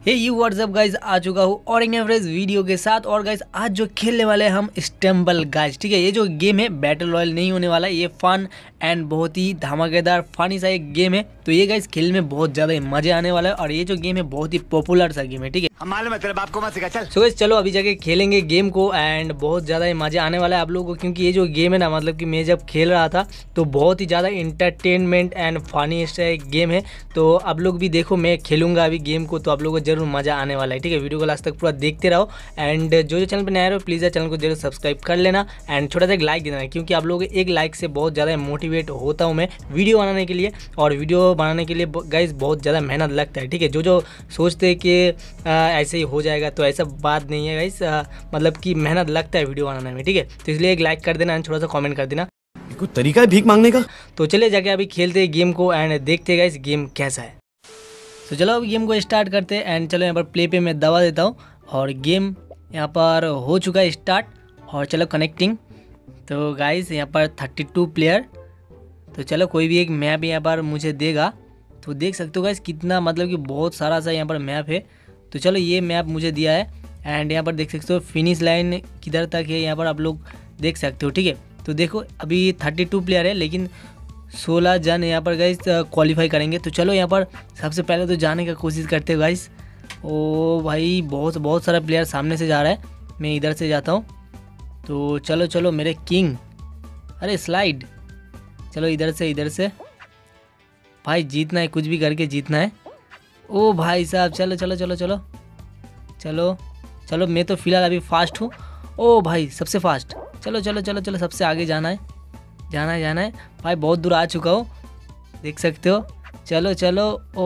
Hey you what's up guys, आ चुका हूँ और एक एवरेज वीडियो के साथ। और गाइज आज जो खेलने वाले हैं हम स्टैम्बल गाइज, ठीक है। ये जो गेम है बैटल रॉयल नहीं होने वाला है, ये फन एंड बहुत ही धमाकेदार फनी सा एक गेम है। तो ये गाइज खेलने में बहुत ज़्यादा मजे आने वाला है और ये जो गेम है बहुत ही पॉपुलर सा गेम है, ठीक है। मालूम है तेरे बाप को मत सिखा, चल। सो गाइज चलो अभी जाके खेलेंगे गेम को एंड बहुत ज़्यादा मज़ा आने वाला है आप लोगों को, क्योंकि ये जो गेम है ना, मतलब कि मैं जब खेल रहा था तो बहुत ही ज़्यादा इंटरटेनमेंट एंड फनी एक गेम है। तो आप लोग भी देखो, मैं खेलूंगा अभी गेम को, तो आप लोगों को जरूर मज़ा आने वाला है, ठीक है। वीडियो को लास्ट तक पूरा देखते रहो एंड जो चैनल पर नया रहो प्लीज़ चैनल को जरूर सब्सक्राइब कर लेना एंड छोटा सा एक लाइक देना, क्योंकि आप लोगों के एक लाइक से बहुत ज़्यादा मोटिवेट होता हूँ मैं वीडियो बनाने के लिए। और वीडियो बनाने के लिए गाइस बहुत ज़्यादा मेहनत लगता है, ठीक है। जो सोचते हैं कि ऐसे ही हो जाएगा, तो ऐसा बात नहीं है गाइस, मतलब कि मेहनत लगता है वीडियो बनाने में, ठीक है। तो इसलिए एक लाइक कर देना एंड थोड़ा सा कमेंट कर देना। कोई तरीका है भीख मांगने का? तो चलिए जाके अभी खेलते हैं गेम को एंड देखते हैं गाइस गेम कैसा है। तो चलो अब गेम को स्टार्ट करते हैं एंड चलो यहाँ पर प्ले पे मैं दबा देता हूँ और गेम यहाँ पर हो चुका है स्टार्ट। और चलो कनेक्टिंग। तो गाइस यहाँ पर 32 प्लेयर। तो चलो कोई भी एक मैप यहाँ पर मुझे देगा, तो देख सकते हो गाइस कितना, मतलब कि बहुत सारा सा यहाँ पर मैप है। तो चलो ये मैप मुझे दिया है एंड यहाँ पर देख सकते हो फिनिश लाइन किधर तक है, यहाँ पर आप लोग देख सकते हो, ठीक है। तो देखो अभी 32 प्लेयर है, लेकिन 16 जन यहाँ पर गाइस क्वालिफाई करेंगे। तो चलो यहाँ पर सबसे पहले तो जाने का कोशिश करते हो गाइस। ओ भाई बहुत सारा प्लेयर सामने से जा रहा है, मैं इधर से जाता हूँ। तो चलो चलो मेरे किंग, अरे स्लाइड, चलो इधर से भाई जीतना है, कुछ भी करके जीतना है। ओ भाई साहब चलो चलो चलो चलो चलो चलो, मैं तो फिलहाल अभी फास्ट हूँ। ओ भाई सबसे फास्ट, चलो चलो चलो चलो, सबसे आगे जाना है भाई, बहुत दूर आ चुका हूँ देख सकते हो। चलो चलो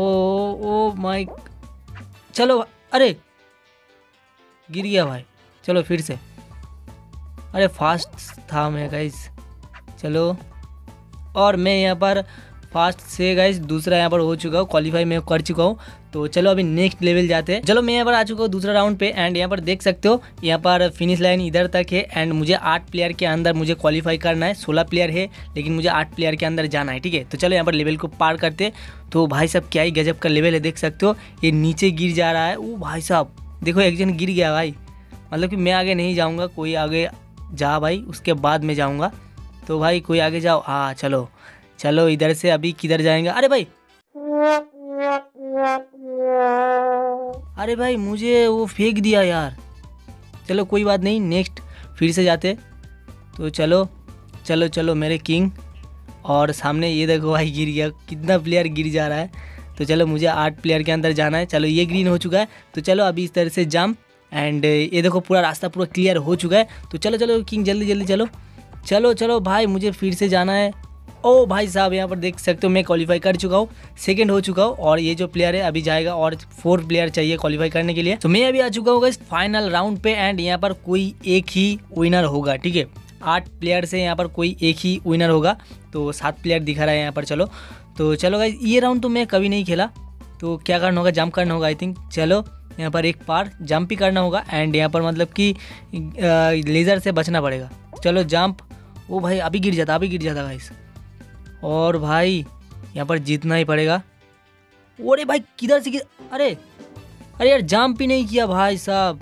ओ माय, चलो, अरे गिर गया भाई, चलो फिर से, अरे फास्ट था मैं गाइस। चलो और मैं यहाँ पर फास्ट से गाइस दूसरा यहाँ पर हो चुका हूँ, क्वालिफाई मैं कर चुका हूँ। तो चलो अभी नेक्स्ट लेवल जाते हैं। चलो मैं यहाँ पर आ चुका हूँ दूसरा राउंड पे एंड यहाँ पर देख सकते हो यहाँ पर फिनिश लाइन इधर तक है एंड मुझे 8 प्लेयर के अंदर मुझे क्वालिफाई करना है। 16 प्लेयर है लेकिन मुझे 8 प्लेयर के अंदर जाना है, ठीक है। तो चलो यहाँ पर लेवल को पार करते। तो भाई साहब क्या ही गजब का लेवल है, देख सकते हो ये नीचे गिर जा रहा है। ओ भाई साहब देखो एक जन गिर गया भाई, मतलब कि मैं आगे नहीं जाऊँगा, कोई आगे जा भाई, उसके बाद मैं जाऊँगा। तो भाई कोई आगे जाओ, हाँ चलो चलो इधर से अभी किधर जाएंगे। अरे भाई मुझे वो फेंक दिया यार, चलो कोई बात नहीं, नेक्स्ट फिर से जाते। तो चलो चलो चलो मेरे किंग, और सामने ये देखो भाई गिर गया, कितना प्लेयर गिर जा रहा है। तो चलो मुझे 8 प्लेयर के अंदर जाना है। चलो ये ग्रीन हो चुका है, तो चलो अभी इस तरह से जंप एंड ये देखो पूरा रास्ता पूरा क्लियर हो चुका है। तो चलो चलो किंग जल्दी जल्दी चलो चलो चलो भाई, मुझे फिर से जाना है। ओ भाई साहब यहाँ पर देख सकते हो मैं क्वालिफाई कर चुका हूँ, सेकंड हो चुका हूँ और ये जो प्लेयर है अभी जाएगा और 4 प्लेयर चाहिए क्वालिफाई करने के लिए। तो मैं अभी आ चुका हूँ फाइनल राउंड पे एंड यहाँ पर कोई एक ही विनर होगा, ठीक है। 8 प्लेयर से यहाँ पर कोई एक ही विनर होगा, तो 7 प्लेयर दिखा रहा है यहाँ पर। चलो तो चलो गाइस, ये राउंड तो मैं कभी नहीं खेला, तो क्या करना होगा, जंप करना होगा आई थिंक। चलो यहाँ पर एक पार जंप ही करना होगा एंड यहाँ पर मतलब कि लेज़र से बचना पड़ेगा। चलो जंप, ओ भाई अभी गिर जाता गाइस, और भाई यहाँ पर जीतना ही पड़ेगा। अरे भाई किधर से अरे यार जंप ही नहीं किया भाई साहब।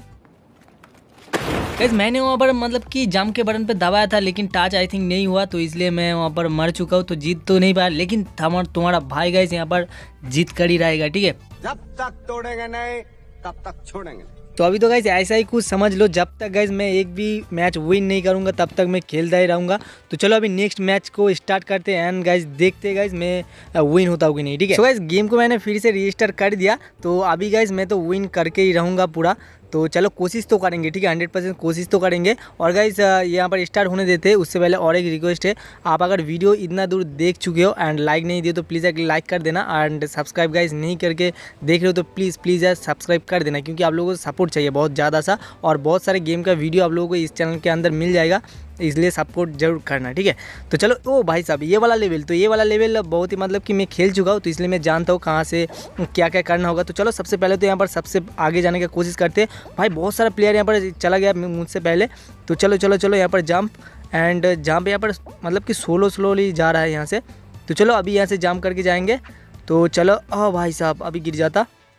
गाइस मैंने वहाँ पर मतलब कि जंप के बटन पे दबाया था लेकिन टच आई थिंक नहीं हुआ, तो इसलिए मैं वहाँ पर मर चुका हूँ। तो जीत तो नहीं पाया, लेकिन तुम्हारा भाई गाइस यहाँ पर जीत कर ही रहेगा, ठीक है। जब तक तोड़ेंगे नहीं तब तक छोड़ेंगे। तो अभी तो गाइस ऐसा ही कुछ समझ लो, जब तक गाइस मैं एक भी मैच विन नहीं करूंगा तब तक मैं खेलता ही रहूंगा। तो चलो अभी नेक्स्ट मैच को स्टार्ट करते हैं एंड गाइस देखते हैं गाइस मैं विन होता हूँ कि नहीं, ठीक है। सो गाइस गेम को मैंने फिर से रजिस्टर कर दिया, तो अभी गाइस मैं तो विन करके ही रहूँगा पूरा। तो चलो कोशिश तो करेंगे, ठीक है, 100% कोशिश तो करेंगे। और गाइस यहाँ पर स्टार्ट होने देते हैं उससे पहले और एक रिक्वेस्ट है, आप अगर वीडियो इतना दूर देख चुके हो एंड लाइक नहीं दिए तो प्लीज़ एक लाइक कर देना एंड सब्सक्राइब गाइस नहीं करके देख रहे हो तो प्लीज़ यार सब्सक्राइब कर देना, क्योंकि आप लोगों को सपोर्ट चाहिए बहुत ज़्यादा सा, और बहुत सारे गेम का वीडियो आप लोगों को इस चैनल के अंदर मिल जाएगा, इसलिए सपोर्ट जरूर करना, ठीक है। तो चलो ओ भाई साहब ये वाला लेवल बहुत ही मतलब कि मैं खेल चुका हूँ, तो इसलिए मैं जानता हूँ कहाँ से क्या क्या करना होगा। तो चलो सबसे पहले तो यहाँ पर सबसे आगे जाने की कोशिश करते हैं। भाई बहुत सारा प्लेयर यहाँ पर चला गया मुझसे पहले। तो चलो चलो चलो यहाँ पर जंप एंड जंप यहाँ पर मतलब कि स्लोली जा रहा है यहाँ से। तो चलो अभी यहाँ से जंप करके जाएंगे। तो चलो भाई साहब अभी गिर जाता,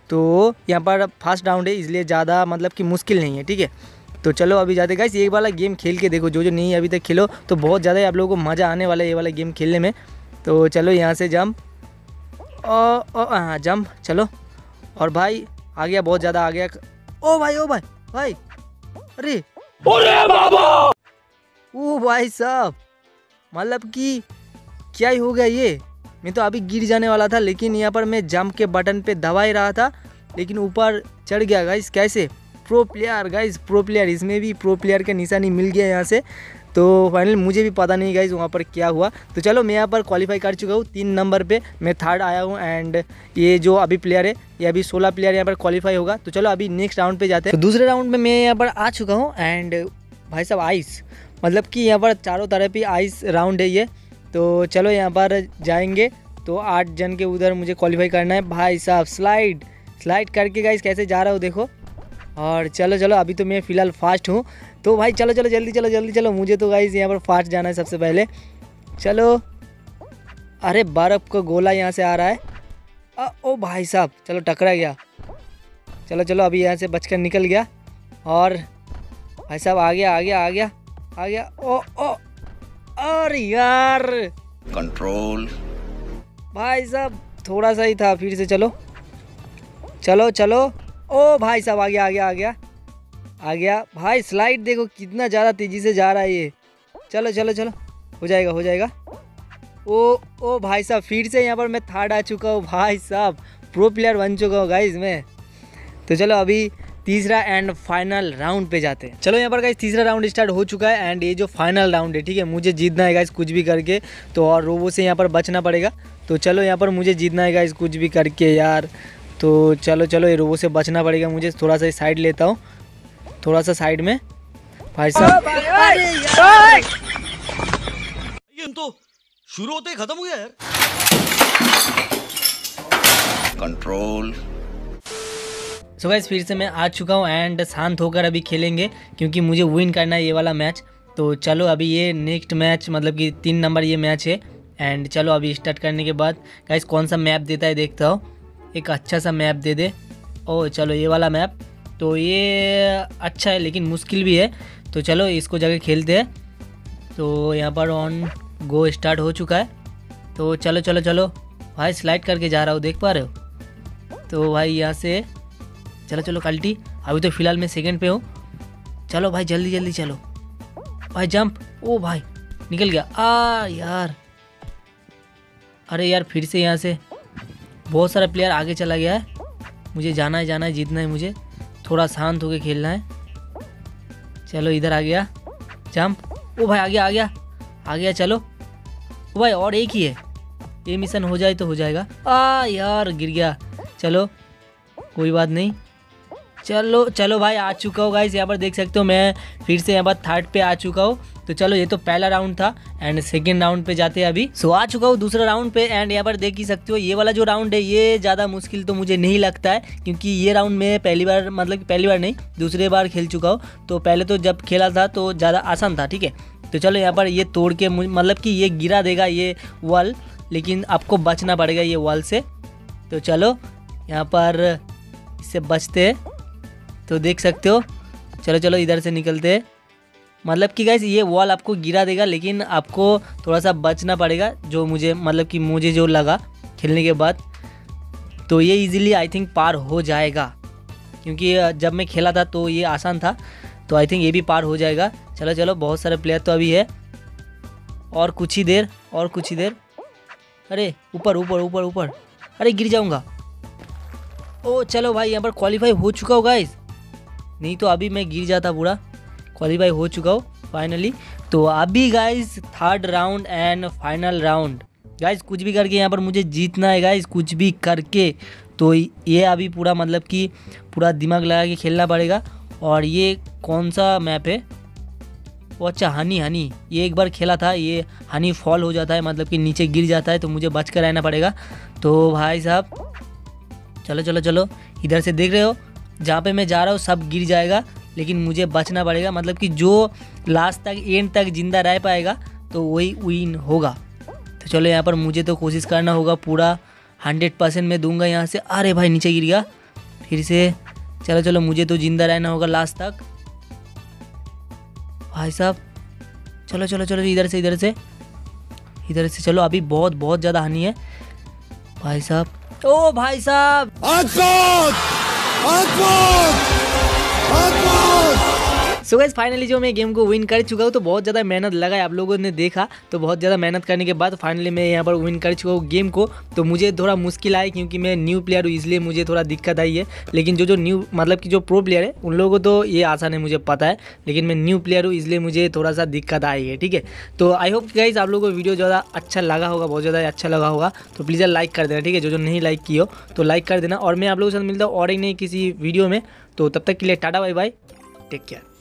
तो यहाँ पर फर्स्ट राउंड है, इसलिए ज़्यादा मतलब कि मुश्किल नहीं है, ठीक है। तो चलो अभी जाते गाइस, ये वाला गेम खेल के देखो, जो नहीं अभी तक खेलो तो बहुत ज़्यादा ही आप लोगों को मज़ा आने वाला है ये वाला गेम खेलने में। तो चलो यहाँ से जंप, हाँ जंप, चलो। और भाई आ गया, बहुत ज़्यादा आ गया। ओ भाई भाई, अरे बाबा, ओ भाई साहब, मतलब कि क्या ही हो गया ये। मैं तो अभी गिर जाने वाला था, लेकिन यहाँ पर मैं जंप के बटन पे दबा ही रहा था, लेकिन ऊपर चढ़ गया गाइस। कैसे? Pro player guys, pro player, इसमें भी प्रो प्लेयर का निशानी मिल गया यहाँ से। तो फाइनल मुझे भी पता नहीं गाइस वहाँ पर क्या हुआ। तो चलो मैं यहाँ पर क्वालिफाई कर चुका हूँ, 3 नंबर पे मैं थर्ड आया हूँ। एंड ये जो अभी प्लेयर है, ये अभी 16 प्लेयर यहाँ पर क्वालिफाई होगा। तो चलो अभी नेक्स्ट राउंड पे जाते हैं। तो दूसरे राउंड में मैं यहाँ पर आ चुका हूँ। एंड भाई साहब आइस, मतलब कि यहाँ पर चारों तरफ ही आइस राउंड है ये। तो चलो यहाँ पर जाएंगे, तो 8 जन के उधर मुझे क्वालिफाई करना है। भाई साहब स्लाइड करके गाइस कैसे जा रहा हूँ देखो। और चलो अभी तो मैं फ़िलहाल फास्ट हूँ। तो भाई चलो जल्दी चलो, मुझे तो गाइस यहाँ पर फास्ट जाना है सबसे पहले। चलो, अरे बर्फ़ का गोला यहाँ से आ रहा है। ओ भाई साहब, चलो टकरा गया। चलो अभी यहाँ से बचकर निकल गया। और भाई साहब आ गया। ओ अरे यार, कंट्रोल भाई साहब थोड़ा सा ही था, फिर से चलो। ओ भाई साहब आ गया। भाई स्लाइड देखो कितना ज़्यादा तेज़ी से जा रहा है ये। चलो हो जाएगा। ओ भाई साहब फिर से यहाँ पर मैं थर्ड आ चुका हूँ। भाई साहब प्रो प्लेयर बन चुका हूँ गाइस मैं। तो चलो अभी तीसरा एंड फाइनल राउंड पे जाते हैं। चलो यहाँ पर गाइस तीसरा राउंड स्टार्ट हो चुका है। एंड ये जो फाइनल राउंड है, ठीक है, मुझे जीतना है गाइस कुछ भी करके। तो और रोबो से यहाँ पर बचना पड़ेगा। तो चलो यहाँ पर मुझे जीतना है गाइस कुछ भी करके यार। तो चलो ये रोबो से बचना पड़ेगा मुझे। थोड़ा सा साइड लेता हूँ, थोड़ा सा साइड में। भाई साहब अरे यार, ये तो शुरू होते ही खत्म हो गया यार। कंट्रोल। सो गाइस फिर से मैं आ चुका हूँ। एंड शांत होकर अभी खेलेंगे, क्योंकि मुझे विन करना है ये वाला मैच। तो चलो अभी ये नेक्स्ट मैच, मतलब कि 3 नंबर ये मैच है। एंड चलो अभी स्टार्ट करने के बाद गाइस कौन सा मैप देता है देखता हूँ। एक अच्छा सा मैप दे दे। ओ चलो ये वाला मैप, तो ये अच्छा है लेकिन मुश्किल भी है। तो चलो इसको जाके खेलते हैं। तो यहाँ पर ऑन गो स्टार्ट हो चुका है। तो चलो भाई स्लाइड करके जा रहा हूँ, देख पा रहे हो। तो भाई यहाँ से चलो कल्टी। अभी तो फ़िलहाल मैं सेकंड पे हूँ। चलो भाई जल्दी चलो भाई, जंप। ओ भाई निकल गया। यार, अरे यार फिर से यहाँ से बहुत सारा प्लेयर आगे चला गया है। मुझे जाना है, जीतना है मुझे। थोड़ा शांत होकर खेलना है। चलो इधर आ गया, जंप। ओ भाई आ गया। चलो ओ भाई और एक ही है, ये मिशन हो जाए तो हो जाएगा। यार गिर गया। चलो कोई बात नहीं। चलो भाई आ चुका हूँ गाइस, यहाँ पर देख सकते हो मैं फिर से यहाँ पर थर्ड पे आ चुका हूँ। तो चलो ये तो पहला राउंड था। एंड सेकेंड राउंड पे जाते हैं अभी। सो आ चुका हूँ दूसरा राउंड पे। एंड यहाँ पर देख ही सकते हो ये वाला जो राउंड है ये ज़्यादा मुश्किल तो मुझे नहीं लगता है, क्योंकि ये राउंड में पहली बार, मतलब कि पहली बार नहीं दूसरे बार खेल चुका हूँ। तो पहले तो जब खेला था तो ज़्यादा आसान था, ठीक है। तो चलो यहाँ पर ये तोड़ के, मतलब कि ये गिरा देगा ये वॉल, लेकिन आपको बचना पड़ेगा ये वॉल से। तो चलो यहाँ पर इससे बचते हैं। तो देख सकते हो, चलो इधर से निकलते हैं। मतलब कि गाइस ये वॉल आपको गिरा देगा, लेकिन आपको थोड़ा सा बचना पड़ेगा, जो मुझे, मतलब कि मुझे जो लगा खेलने के बाद। तो ये इजीली आई थिंक पार हो जाएगा, क्योंकि जब मैं खेला था तो ये आसान था। तो आई थिंक ये भी पार हो जाएगा। चलो बहुत सारे प्लेयर तो अभी है, और कुछ ही देर। अरे ऊपर, अरे गिर जाऊंगा। ओ चलो भाई यहाँ पर क्वालिफाई हो चुका हो गाइस, नहीं तो अभी मैं गिर जाता पूरा। क्वालिफाई हो चुका हूँ फाइनली। तो अभी guys third round and final round. Guys कुछ भी करके यहाँ पर मुझे जीतना है गाइस, कुछ भी करके। तो ये अभी पूरा, मतलब कि पूरा दिमाग लगा के खेलना पड़ेगा। और ये कौन सा मैप है? वो अच्छा हनी। ये एक बार खेला था, ये हनी फॉल हो जाता है, मतलब कि नीचे गिर जाता है। तो मुझे बच कर रहना पड़ेगा। तो भाई साहब चलो इधर से देख रहे हो, जहाँ पे मैं जा रहा हूँ सब गिर जाएगा, लेकिन मुझे बचना पड़ेगा। मतलब कि जो लास्ट तक, एंड तक जिंदा रह पाएगा तो वही विन होगा। तो चलो यहाँ पर मुझे तो कोशिश करना होगा पूरा 100% मैं दूंगा यहाँ से। अरे भाई नीचे गिर गया। फिर से। चलो चलो, मुझे तो जिंदा रहना होगा लास्ट तक। भाई साहब चलो चलो चलो, इधर से इधर से चलो। अभी बहुत बहुत ज़्यादा हानि है भाई साहब। ओ भाई साहब, सो गाइस फाइनली जो मैं गेम को विन कर चुका हूँ। तो बहुत ज़्यादा मेहनत लगा है, आप लोगों ने देखा। तो बहुत ज़्यादा मेहनत करने के बाद फाइनली मैं यहाँ पर विन कर चुका हूँ गेम को। तो मुझे थोड़ा मुश्किल आया क्योंकि मैं न्यू प्लेयर हूँ, इसलिए मुझे थोड़ा दिक्कत आई है। लेकिन जो न्यू मतलब कि जो प्रो प्लेयर है उन लोगों को तो ये आसान है, मुझे पता है। लेकिन मैं न्यू प्लेयर हूँ, इसलिए मुझे थोड़ा सा दिक्कत आई है, ठीक है। तो आई होप गाइस आप लोगों को वीडियो ज़्यादा अच्छा लगा होगा, बहुत ज़्यादा अच्छा लगा होगा। तो प्लीज़ लाइक कर देना, ठीक है। जो नहीं लाइक की हो तो लाइक कर देना। और मैं आप लोगों के साथ मिलता हूँ और एक नई किसी वीडियो में। तो तब तक के लिए tata bye bye, take care.